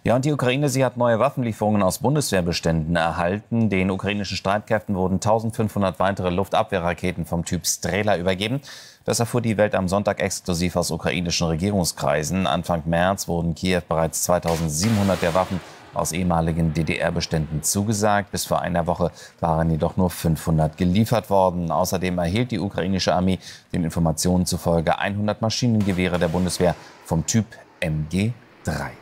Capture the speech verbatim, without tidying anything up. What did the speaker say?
Ja, und die Ukraine, sie hat neue Waffenlieferungen aus Bundeswehrbeständen erhalten. Den ukrainischen Streitkräften wurden eintausendfünfhundert weitere Luftabwehrraketen vom Typ Strela übergeben. Das erfuhr die Welt am Sonntag exklusiv aus ukrainischen Regierungskreisen. Anfang März wurden Kiew bereits zweitausendsiebenhundert der Waffen aus ehemaligen D D R-Beständen zugesagt. Bis vor einer Woche waren jedoch nur fünfhundert geliefert worden. Außerdem erhielt die ukrainische Armee den Informationen zufolge hundert Maschinengewehre der Bundeswehr vom Typ M G drei.